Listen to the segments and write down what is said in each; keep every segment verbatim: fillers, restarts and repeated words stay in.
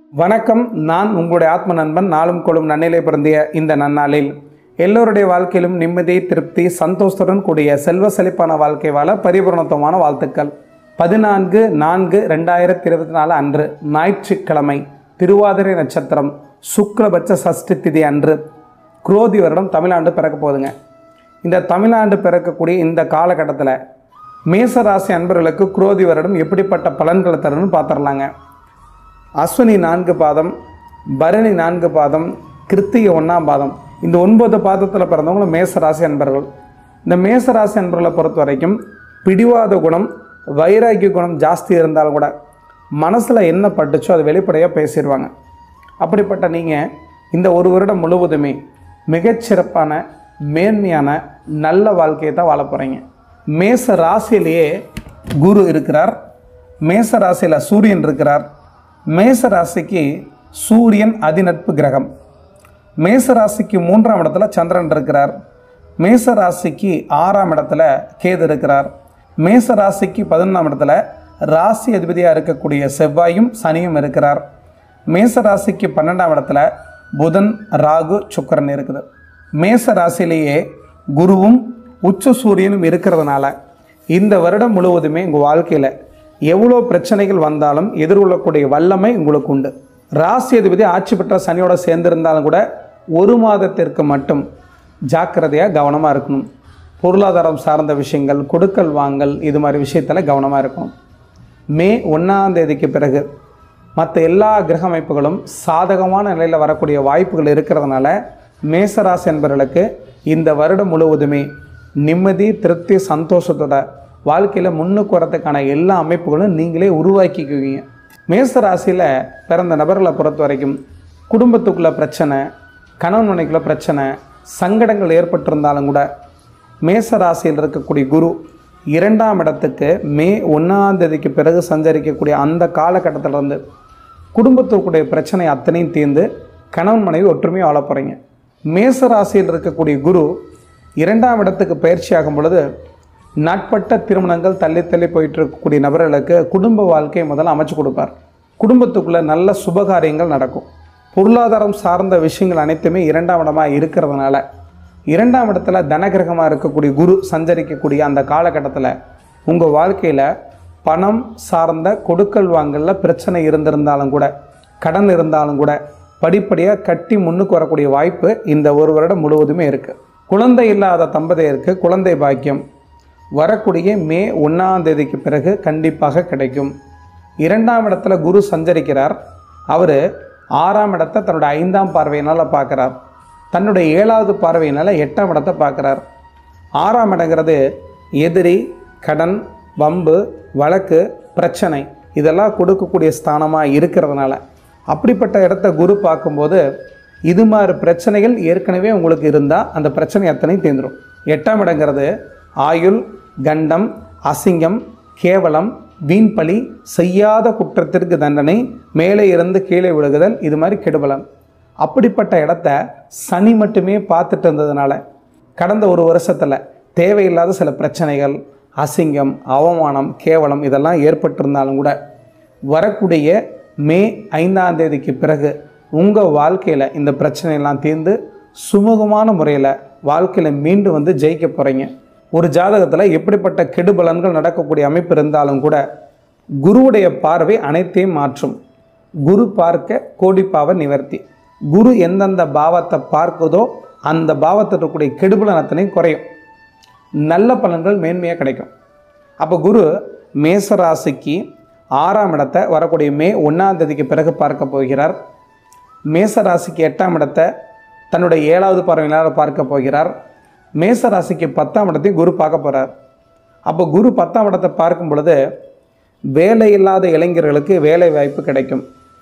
வணக்கம். நான் உங்களுடைய ஆத்ம நண்பன். நாளும் கொள்ளும் நன்னிலை பிறந்திய இந்த நன்னாளில் எல்லோருடைய வாழ்க்கையிலும் நிம்மதி, திருப்தி, சந்தோஷத்துடன் கூடிய செல்வ செழிப்பான வாழ்க்கை வாழ பரிபூர்ணத்துவமான வாழ்த்துக்கள். பதினான்கு நான்கு ரெண்டாயிரத்தி இருபத்தி நாலு அன்று ஞாயிற்றுக்கிழமை, திருவாதிரை நட்சத்திரம், சுக்லபட்ச சஷ்டி திதி அன்று குரோதி வருடம் தமிழ்நாடு பிறக்க போகுதுங்க. இந்த தமிழ்நாடு பிறக்கக்கூடிய இந்த காலகட்டத்தில் மேசராசி அன்பர்களுக்கு குரோதி வருடம் எப்படிப்பட்ட பலன்களை தரும்னு பார்த்துடலாங்க. அஸ்வினி நான்கு பாதம், பரணி நான்கு பாதம், கிருத்திகை ஒன்றாம் பாதம், இந்த ஒன்பது பாதத்தில் பிறந்தவங்களும் மேசராசி அன்பர்கள். இந்த மேசராசி அன்பர்களை பொறுத்த வரைக்கும் பிடிவாத குணம், வைராகிய குணம் ஜாஸ்தி இருந்தாலும் கூட மனசில் என்ன பட்டுச்சோ அது வெளிப்படையாக பேசிடுவாங்க. அப்படிப்பட்ட நீங்கள் இந்த ஒரு வருடம் முழுவதுமே மிகச்சிறப்பான மேன்மையான நல்ல வாழ்க்கையை தான் வாழ போகிறீங்க. மேச ராசியிலேயே குரு இருக்கிறார், மேச ராசியில் சூரியன் இருக்கிறார். மேச ராசிக்கு சூரியன் அதிநட்பு கிரகம். மேச ராசிக்கு மூன்றாம் இடத்துல சந்திரன் இருக்கிறார். மேச ராசிக்கு ஆறாம் இடத்துல கேது இருக்கிறார். மேச ராசிக்கு பதினொன்றாம் இடத்துல ராசி அதிபதியாக இருக்கக்கூடிய செவ்வாயும் சனியும் இருக்கிறார். மேச ராசிக்கு பன்னெண்டாம் இடத்துல புதன், ராகு, சுக்கிரன் இருக்குது. மேச ராசியிலேயே குருவும் உச்ச சூரியனும் இருக்கிறதுனால இந்த வருடம் முழுவதுமே உங்கள் வாழ்க்கையில் எவ்வளோ பிரச்சனைகள் வந்தாலும் எதிர்கொள்ளக்கூடிய வல்லமை உங்களுக்கு உண்டு. ராசி அதிபதி ஆட்சி பெற்ற சனியோட சேர்ந்திருந்தாலும் கூட ஒரு மாதத்திற்கு மட்டும் ஜாக்கிரதையாக கவனமாக இருக்கணும். பொருளாதாரம் சார்ந்த விஷயங்கள், கொடுக்கல் வாங்கல், இது மாதிரி விஷயத்தில் கவனமாக இருக்கணும். மே ஒன்றாம் தேதிக்கு பிறகு மற்ற எல்லா கிரக அமைப்புகளும் சாதகமான நிலையில் வரக்கூடிய வாய்ப்புகள் இருக்கிறதுனால மேசராசி என்பவர்களுக்கு இந்த வருடம் முழுவதுமே நிம்மதி, திருப்தி, சந்தோஷத்தோட வாழ்க்கையில் முன்னுக்கு வரத்துக்கான எல்லா அமைப்புகளும் நீங்களே உருவாக்கிக்குவீங்க. மேச ராசியில் பிறந்த நபர்களை பொறுத்த வரைக்கும் குடும்பத்துக்குள்ளே பிரச்சனை, கணவன் மனைக்குள்ளே பிரச்சனை, சங்கடங்கள் ஏற்பட்டிருந்தாலும் கூட மேச ராசியில் இருக்கக்கூடிய குரு இரண்டாம் இடத்துக்கு மே ஒன்றாம் தேதிக்கு பிறகு சஞ்சரிக்கக்கூடிய அந்த காலகட்டத்திலிருந்து குடும்பத்திற்குடைய பிரச்சனை அத்தனையும் தீர்ந்து கணவன் மனைவி ஒற்றுமையாக வாழ போகிறீங்க. மேச ராசியில் இருக்கக்கூடிய குரு இரண்டாம் இடத்துக்கு பயிற்சி ஆகும் பொழுது நாட்பட்ட திருமணங்கள் தள்ளி தள்ளி போயிட்டு இருக்கக்கூடிய நபர்களுக்கு குடும்ப வாழ்க்கையை முதல்ல அமைச்சு கொடுப்பார். குடும்பத்துக்குள்ளே நல்ல சுபகாரியங்கள் நடக்கும். பொருளாதாரம் சார்ந்த விஷயங்கள் அனைத்துமே இரண்டாம் இடமாக இருக்கிறதுனால இரண்டாம் இடத்துல தனகிரகமாக இருக்கக்கூடிய குரு சஞ்சரிக்கக்கூடிய அந்த காலகட்டத்தில் உங்கள் வாழ்க்கையில் பணம் சார்ந்த கொடுக்கல் வாங்கலில் பிரச்சனை இருந்திருந்தாலும் கூட, கடன் இருந்தாலும் கூட படிப்படியாக கட்டி முன்னுக்கு வரக்கூடிய வாய்ப்பு இந்த ஒரு வருடம் முழுவதுமே இருக்குது. குழந்தை இல்லாத தம்பதியருக்கு குழந்தை பாக்கியம் வரக்கூடிய மே ஒன்றாம் தேதிக்கு பிறகு கண்டிப்பாக கிடைக்கும். இரண்டாம் இடத்துல குரு சஞ்சரிக்கிறார். அவர் ஆறாம் இடத்தை தன்னுடைய ஐந்தாம் பார்வையினால் பார்க்குறார். தன்னுடைய ஏழாவது பார்வையினால் எட்டாம் இடத்தை பார்க்குறார். ஆறாம் இடங்கிறது எதிரி, கடன், வம்பு, வழக்கு, பிரச்சனை இதெல்லாம் கொடுக்கக்கூடிய ஸ்தானமாக இருக்கிறதுனால அப்படிப்பட்ட இடத்த குரு பார்க்கும்போது இது மாதிரி பிரச்சனைகள் ஏற்கனவே உங்களுக்கு இருந்தால் அந்த பிரச்சனை அத்தனையும் தீர்ந்துடும். எட்டாம் இடங்கிறது ஆயுள், கண்டம், அசிங்கம், கேவலம், வீண்பழி, செய்யாத குற்றத்திற்கு தண்டனை, மேலே இருந்து கீழே விழுகுதல், இது மாதிரி கெடுபலன். அப்படிப்பட்ட இடத்த சனி மட்டுமே பார்த்துட்டு இருந்ததுனால கடந்த ஒரு வருஷத்தில் தேவையில்லாத சில பிரச்சனைகள், அசிங்கம், அவமானம், கேவலம் இதெல்லாம் ஏற்பட்டிருந்தாலும் கூட வரக்கூடிய மே ஐந்தாம் தேதிக்கு பிறகு உங்கள் வாழ்க்கையில் இந்த பிரச்சனையெல்லாம் தீர்ந்து சுமூகமான முறையில் வாழ்க்கையில் மீண்டும் வந்து ஜெயிக்க போகிறீங்க. ஒரு ஜாதகத்தில் எப்படிப்பட்ட கெடுபலன்கள் நடக்கக்கூடிய அமைப்பு இருந்தாலும் கூட குருவுடைய பார்வை அனைத்தையும் மாற்றும். குரு பார்க்க கோடிப்பாவ நிவர்த்தி. குரு எந்தெந்த பாவத்தை பார்க்குதோ அந்த பாவத்தில் இருக்கக்கூடிய கெடுபலன் அத்தனையும் குறையும். நல்ல பலன்கள் மேன்மையாக கிடைக்கும். அப்போ குரு மேசராசிக்கு ஆறாம் இடத்தை வரக்கூடிய மே ஒன்றாம் தேதிக்கு பிறகு பார்க்க போகிறார். மேசராசிக்கு எட்டாம் இடத்தை தன்னுடைய ஏழாவது பார்வையினால் பார்க்க போகிறார். மேசராசிக்கு பத்தாம் இடத்தையும் குரு பார்க்க போகிறார். அப்போ குரு பத்தாம் இடத்தை பார்க்கும் பொழுது வேலை இல்லாத இளைஞர்களுக்கு வேலை வாய்ப்பு கிடைக்கும்.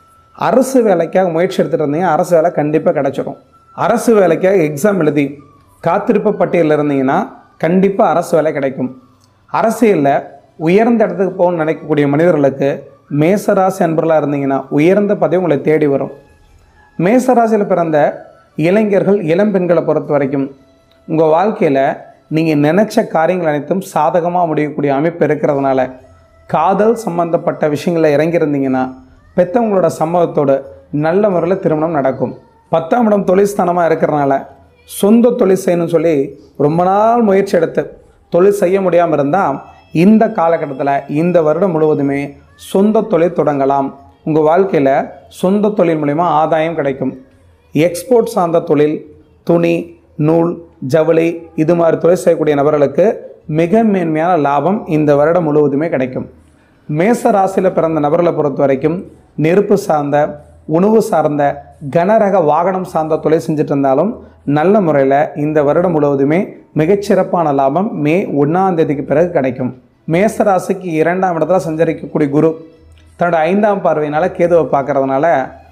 அரசு வேலைக்காக முயற்சி எடுத்துகிட்டு இருந்தீங்க, அரசு வேலை கண்டிப்பாக கிடைச்சிடும். அரசு வேலைக்காக எக்ஸாம் எழுதி காத்திருப்பு பட்டியலில் இருந்தீங்கன்னா கண்டிப்பாக அரசு வேலை கிடைக்கும். அரசியலில் உயர்ந்த இடத்துக்கு போகணும்னு நினைக்கக்கூடிய மனிதர்களுக்கு மேசராசி அன்பர்களாக இருந்தீங்கன்னா உயர்ந்த பதவி உங்களை தேடி வரும். மேசராசியில் பிறந்த இளைஞர்கள், இளம்பெண்களை பொறுத்த வரைக்கும் உங்கள் வாழ்க்கையில் நீங்கள் நினச்ச காரியங்கள் அனைத்தும் சாதகமாக முடியக்கூடிய அமைப்பு இருக்கிறதுனால காதல் சம்பந்தப்பட்ட விஷயங்களில் இறங்கியிருந்தீங்கன்னா பெற்றவங்களோட சம்மதத்தோடு நல்ல முறையில் திருமணம் நடக்கும். பத்தாம் இடம் தொழில் ஸ்தானமாக இருக்கிறனால சொந்த தொழில் செய்யணும்னு சொல்லி ரொம்ப நாள் முயற்சி எடுத்து தொழில் செய்ய முடியாமல் இருந்தால் இந்த காலகட்டத்தில் இந்த வருடம் முழுவதுமே சொந்த தொழில் தொடங்கலாம். உங்கள் வாழ்க்கையில் சொந்த தொழில் மூலிமா ஆதாயம் கிடைக்கும். எக்ஸ்போர்ட் சார்ந்த தொழில், துணி, நூல், ஜவுளி இது மாதிரி தொழில் செய்யக்கூடிய நபர்களுக்கு மிக மேன்மையான லாபம் இந்த வருடம் முழுவதுமே கிடைக்கும். மேச ராசியில் பிறந்த நபர்களை பொறுத்த வரைக்கும் நெருப்பு சார்ந்த, உணவு சார்ந்த, கனரக வாகனம் சார்ந்த தொழில் செஞ்சுட்டு இருந்தாலும் நல்ல முறையில் இந்த வருடம் முழுவதுமே மிகச்சிறப்பான லாபம் மே ஒன்றாம் தேதிக்கு பிறகு கிடைக்கும். மேச ராசிக்கு இரண்டாம் இடத்துல சஞ்சரிக்கக்கூடிய குரு தன்னோட ஐந்தாம் பார்வையினால் கேதுவை பார்க்கறதுனால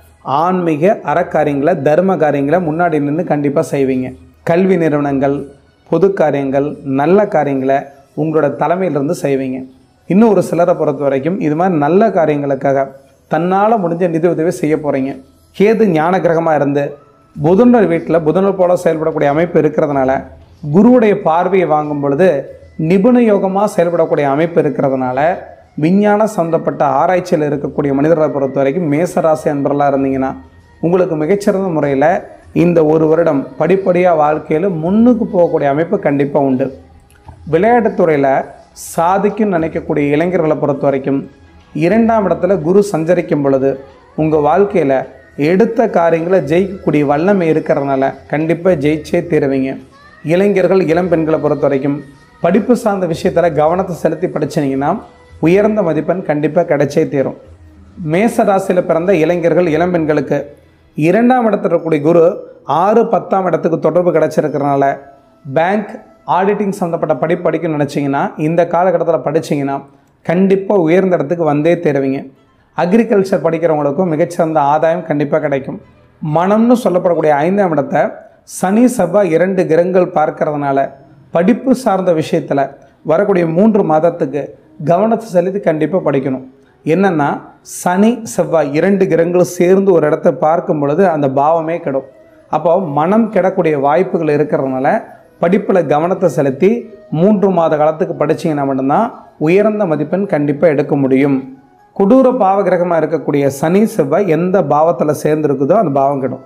ஆன்மீக அறக்காரியங்களை, தர்ம காரியங்களை முன்னாடி நின்று கண்டிப்பாக செய்வீங்க. கல்வி நிறுவனங்கள், பொது காரியங்கள், நல்ல காரியங்களை உங்களோட தலைமையிலிருந்து செய்வீங்க. இன்னும் ஒரு சிலரை பொறுத்த வரைக்கும் இது மாதிரி நல்ல காரியங்களுக்காக தன்னால் முடிஞ்ச நிதி உதவி செய்ய போகிறீங்க. கேது ஞான கிரகமாக இருந்து புதனோட வீட்டில் புதனை போல செயல்படக்கூடிய அமைப்பு இருக்கிறதுனால குருவுடைய பார்வையை வாங்கும் பொழுது நிபுண யோகமாக செயல்படக்கூடிய அமைப்பு இருக்கிறதுனால விஞ்ஞான சம்பந்தப்பட்ட ஆராய்ச்சியில் இருக்கக்கூடிய மனிதர்களை பொறுத்த வரைக்கும் மேசராசி அன்பர்களாக இருந்தீங்கன்னா உங்களுக்கு மிகச்சிறந்த முறையில் இந்த ஒரு வருடம் படிப்படியாக வாழ்க்கையில் முன்னுக்கு போகக்கூடிய அமைப்பு கண்டிப்பாக உண்டு. விளையாட்டுத்துறையில் சாதிக்கும் நினைக்கக்கூடிய இளைஞர்களை பொறுத்த வரைக்கும் இரண்டாம் இடத்துல குரு சஞ்சரிக்கும் பொழுது உங்கள் வாழ்க்கையில் எடுத்த காரியங்களை ஜெயிக்கக்கூடிய வல்லமை இருக்கிறதுனால கண்டிப்பாக ஜெயிச்சே தீருவீங்க. இளைஞர்கள், இளம் பெண்களை பொறுத்த வரைக்கும் படிப்பு சார்ந்த விஷயத்தில் கவனத்தை செலுத்தி படிச்சிங்கன்னா உயர்ந்த மதிப்பெண் கண்டிப்பாக கிடைச்சே தீரும். மேச ராசியில் பிறந்த இளைஞர்கள், இளம்பெண்களுக்கு இரண்டாம் இடத்துல இருக்கக்கூடிய குரு ஆறு பத்தாம் இடத்துக்கு தொடர்பு கிடைச்சிருக்கிறனால பேங்க், ஆடிட்டிங் சம்மந்தப்பட்ட படிப்பு படிக்கணும்னு நினச்சிங்கன்னா இந்த காலகட்டத்தில் படிச்சிங்கன்னா கண்டிப்பாக உயர்ந்த இடத்துக்கு வந்தே தருவீங்க. அக்ரிகல்ச்சர் படிக்கிறவங்களுக்கும் மிகச்சிறந்த ஆதாயம் கண்டிப்பாக கிடைக்கும். மனம்னு சொல்லப்படக்கூடிய ஐந்தாம் இடத்தை சனி, செவ்வாய் இரண்டு கிரகங்கள் பார்க்கறதுனால படிப்பு சார்ந்த விஷயத்தில் வரக்கூடிய மூன்று மாதத்துக்கு கவனத்தை செலுத்தி கண்டிப்பாக படிக்கணும். என்னென்னா சனி, செவ்வாய் இரண்டு கிரகங்களும் சேர்ந்து ஒரு இடத்த பார்க்கும் பொழுது அந்த பாவமே கெடும். அப்போ மனம் கெடக்கூடிய வாய்ப்புகள் இருக்கிறதுனால படிப்பில் கவனத்தை செலுத்தி மூன்று மாத காலத்துக்கு படிச்சிங்கன்னா மட்டும்தான் உயர்ந்த மதிப்பெண் கண்டிப்பாக எடுக்க முடியும். கொடூர பாவ கிரகமாக இருக்கக்கூடிய சனி, செவ்வாய் எந்த பாவத்தில் சேர்ந்துருக்குதோ அந்த பாவம் கெடும்.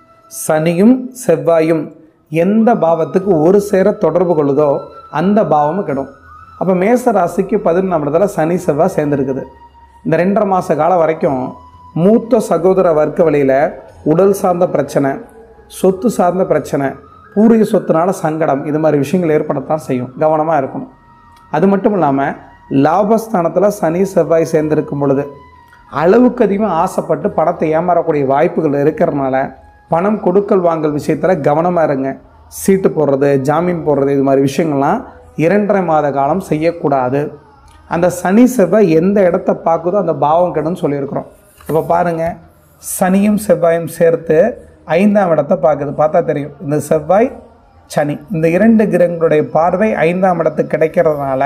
சனியும் செவ்வாயும் எந்த பாவத்துக்கு ஒரு சேர தொடர்பு கொள்ளுதோ அந்த பாவமும் கெடும். அப்போ மேச ராசிக்கு பதினொன்றாம் இடத்துல சனி, செவ்வாய் சேர்ந்துருக்குது. இந்த ரெண்டரை மாத காலம் வரைக்கும் மூத்த சகோதர வர்க்க வழியில் உடல் சார்ந்த பிரச்சனை, சொத்து சார்ந்த பிரச்சனை, பூர்வீக சொத்துனால சங்கடம் இது மாதிரி விஷயங்கள் ஏற்படத்தான் செய்யும். கவனமாக இருக்கணும். அது மட்டும் இல்லாமல் லாபஸ்தானத்தில் சனி, செவ்வாய் சேர்ந்திருக்கும் பொழுது அளவுக்கு அதிகமாக ஆசைப்பட்டு பணத்தை ஏமாறக்கூடிய வாய்ப்புகள் இருக்கிறதுனால பணம் கொடுக்கல் வாங்கல் விஷயத்தில் கவனமாக இருங்க. சீட்டு போடுறது, ஜாமீன் போடுறது இது மாதிரி விஷயங்கள்லாம் இரண்டரை மாத காலம் செய்யக்கூடாது. அந்த சனி, செவ்வாய் எந்த இடத்த பார்க்குதோ அந்த பாவம் கெடுன்னு சொல்லியிருக்கிறோம். இப்போ பாருங்கள், சனியும் செவ்வாயும் சேர்த்து ஐந்தாம் இடத்தை பார்க்குது. பார்த்தா தெரியும். இந்த செவ்வாய், சனி இந்த இரண்டு கிரகங்களுடைய பார்வை ஐந்தாம் இடத்துக்கு கிடைக்கிறதுனால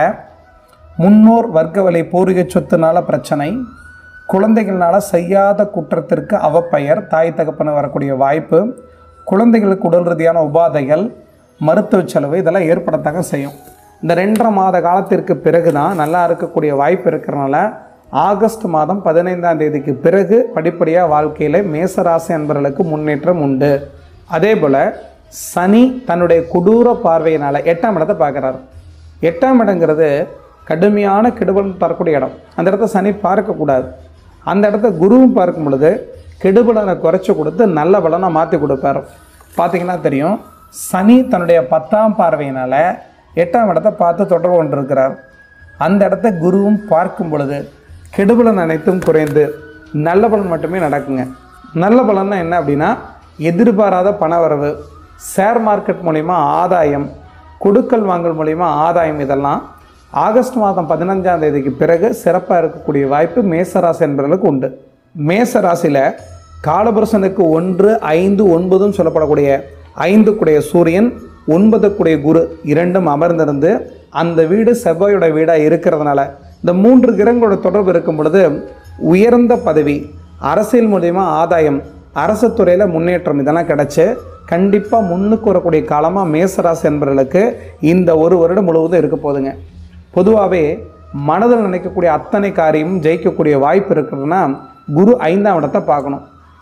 முன்னோர் வர்க்க வழி பூர்வீக சொத்துனால பிரச்சனை, குழந்தைகள்னால செய்யாத குற்றத்திற்கு அவப்பெயர், தாய் தகப்பன வரக்கூடிய வாய்ப்பு, குழந்தைகளுக்கு உடல் ரீதியான உபாதைகள், மருத்துவ செலவு இதெல்லாம் ஏற்படத்தாக செய்யும். இந்த ரெண்டரை மாத காலத்திற்கு பிறகு தான் நல்லா இருக்கக்கூடிய வாய்ப்பு இருக்கிறனால ஆகஸ்ட் மாதம் பதினைந்தாம் தேதிக்கு பிறகு படிப்படியாக வாழ்க்கையில் மேசராசி அன்பர்களுக்கு முன்னேற்றம் உண்டு. அதே போல் சனி தன்னுடைய கொடூர பார்வையினால் எட்டாம் இடத்தை பார்க்குறாரு. எட்டாம் இடங்கிறது கடுமையான கெடுபலன் தரக்கூடிய இடம். அந்த இடத்த சனி பார்க்கக்கூடாது. அந்த இடத்த குருவும் பார்க்கும் பொழுது கெடுபலனை குறைச்சி கொடுத்து நல்ல பலனை மாற்றி கொடுப்பார். பார்த்திங்கன்னா தெரியும், சனி தன்னுடைய பத்தாம் பார்வையினால் எட்டாம் இடத்தை பார்த்து தொடர்பு கொண்டிருக்கிறார். அந்த இடத்த குருவும் பார்க்கும் பொழுது கெடுபலன் அனைத்தும் குறைந்து நல்ல பலன் மட்டுமே நடக்குங்க. நல்ல பலன்னா என்ன அப்படின்னா எதிர்பாராத பணவரவு, ஷேர் மார்க்கெட் மூலிமா ஆதாயம், கொடுக்கல் வாங்கல் மூலிமா ஆதாயம் இதெல்லாம் ஆகஸ்ட் மாதம் பதினஞ்சாம் தேதிக்கு பிறகு சிறப்பாக இருக்கக்கூடிய வாய்ப்பு மேசராசி என்பவர்களுக்கு உண்டு. மேசராசியில் காலபுருஷனுக்கு ஒன்று, ஐந்து, ஒன்பதும் சொல்லப்படக்கூடிய ஐந்துக்குடைய சூரியன், ஒன்பதுக்குடைய குரு இரண்டும் அமர்ந்திருந்து அந்த வீடு செவ்வாயோட வீடாக இருக்கிறதுனால இந்த மூன்று கிரகங்களோட தொடர்பு இருக்கும் பொழுது உயர்ந்த பதவி, அரசியல் மூலிமா ஆதாயம், அரசு துறையில் முன்னேற்றம் இதெல்லாம் கிடச்சி கண்டிப்பாக முன்னுக்கு வரக்கூடிய காலமாக மேசராசி என்பவர்களுக்கு இந்த ஒரு வருடம் முழுவதும் இருக்க போதுங்க. பொதுவாகவே மனதில் நினைக்கக்கூடிய அத்தனை காரியமும் ஜெயிக்கக்கூடிய வாய்ப்பு இருக்குதுன்னா குரு ஐந்தாம் இடத்தை பார்க்கணும்.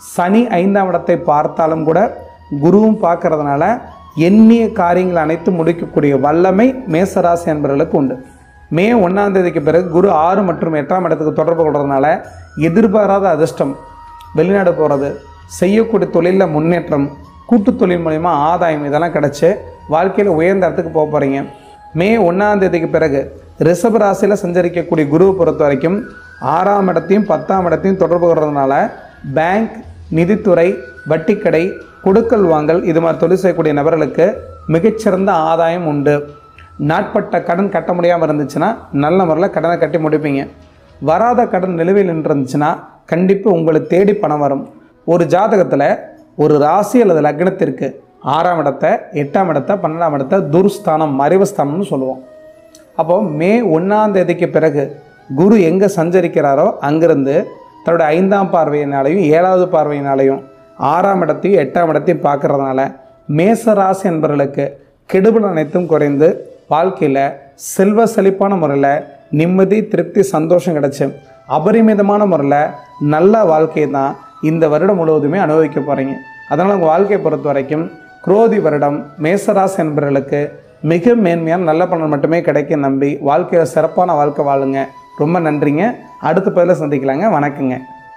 சனி ஐந்தாம் இடத்தை பார்த்தாலும் கூட குருவும் பார்க்கறதுனால எண்ணிய காரியங்கள் அனைத்து முடிக்கக்கூடிய வல்லமை மேசராசி என்பவர்களுக்கு உண்டு. மே ஒன்றாம் தேதிக்கு பிறகு குரு ஆறு மற்றும் எட்டாம் இடத்துக்கு தொடர்பு கொள்றதுனால எதிர்பாராத அதிர்ஷ்டம், வெளிநாடு போகிறது, செய்யக்கூடிய தொழிலில் முன்னேற்றம், கூட்டு தொழில் மூலிமா ஆதாயம் இதெல்லாம் கிடச்சி வாழ்க்கையில் உயர்ந்த இடத்துக்கு போக போகிறீங்க. மே ஒன்றாம் தேதிக்கு பிறகு ரிஷப ராசியில் சஞ்சரிக்கக்கூடிய குருவை பொறுத்த வரைக்கும் ஆறாம் இடத்தையும் பத்தாம் இடத்தையும் தொடர்பு கொள்றதுனால பேங்க், நிதித்துறை, வட்டிக்கடை, கொடுக்கல் வாங்கல் இது மாதிரி தொழில் செய்யக்கூடிய நபர்களுக்கு மிகச்சிறந்த ஆதாயம் உண்டு. நாட்பட்ட கடன் கட்ட முடியாமல் இருந்துச்சுன்னா நல்ல முறையில் கடனை கட்டி முடிப்பீங்க. வராத கடன் நிலுவையில் இருந்துச்சுன்னா கண்டிப்பாக உங்களை தேடி பணம் வரும். ஒரு ஜாதகத்தில் ஒரு ராசி அல்லது லக்னத்திற்கு ஆறாம் இடத்தை, எட்டாம் இடத்தை, பன்னெண்டாம் இடத்தை துர்ஸ்தானம், மறைவுஸ்தானம்னு சொல்லுவோம். அப்போது மே ஒன்றாம் தேதிக்கு பிறகு குரு எங்கே சஞ்சரிக்கிறாரோ அங்கிருந்து தன்னுடைய ஐந்தாம் பார்வையினாலையும் ஏழாவது பார்வையினாலையும் ஆறாம் இடத்தையும் எட்டாம் இடத்தையும் பார்க்கறதுனால மேசராசி என்பவர்களுக்கு கெடுபல் அனைத்தும் குறைந்து வாழ்க்கையில் செல்வ செழிப்பான முறையில் நிம்மதி, திருப்தி, சந்தோஷம் கிடச்சி அபரிமிதமான முறையில் நல்ல வாழ்க்கையை தான் இந்த வருடம் முழுவதுமே அனுபவிக்க போகிறீங்க. அதனால் உங்கள் வாழ்க்கையை பொறுத்த வரைக்கும் குரோதி வருடம் மேசராசி என்பவர்களுக்கு மிக மேன்மையான நல்ல பலன் மட்டுமே கிடைக்கும் நம்பி வாழ்க்கையில் சிறப்பான வாழ்க்கை வாழுங்க. ரொம்ப நன்றிங்க. அடுத்த பதில சந்திக்கலாங்க. வணக்கங்க.